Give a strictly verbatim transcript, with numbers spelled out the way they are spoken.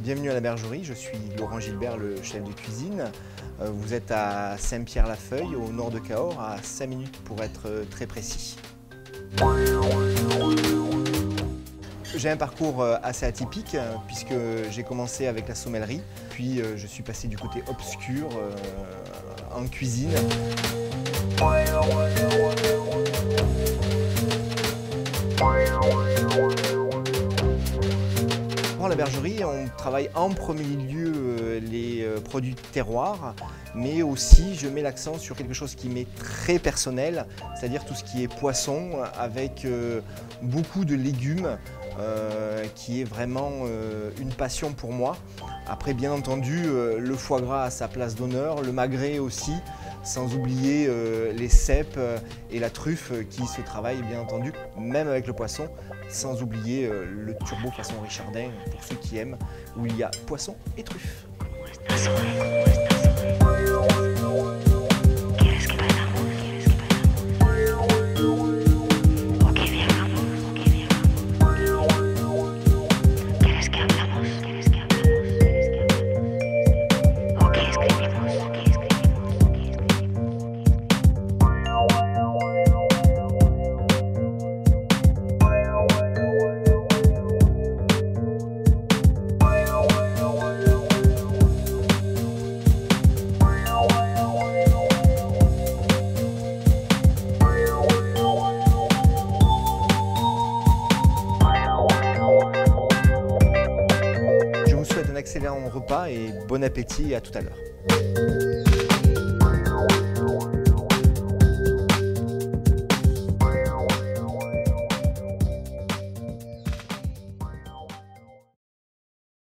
Bienvenue à la bergerie, je suis Laurent Gilbert, le chef de cuisine. Vous êtes à Saint-Pierre-la-Feuille, au nord de Cahors, à cinq minutes pour être très précis. J'ai un parcours assez atypique puisque j'ai commencé avec la sommellerie, puis je suis passé du côté obscur en cuisine. Pour la bergerie, on travaille en premier lieu les produits de terroir, mais aussi je mets l'accent sur quelque chose qui m'est très personnel, c'est-à-dire tout ce qui est poisson avec beaucoup de légumes, euh, qui est vraiment une passion pour moi. Après, bien entendu, le foie gras a sa place d'honneur, le magret aussi, sans oublier euh, les cèpes et la truffe qui se travaillent bien entendu, même avec le poisson, sans oublier euh, le turbo façon Richardin, pour ceux qui aiment, où il y a poisson et truffe. Un excellent repas et bon appétit et à tout à l'heure.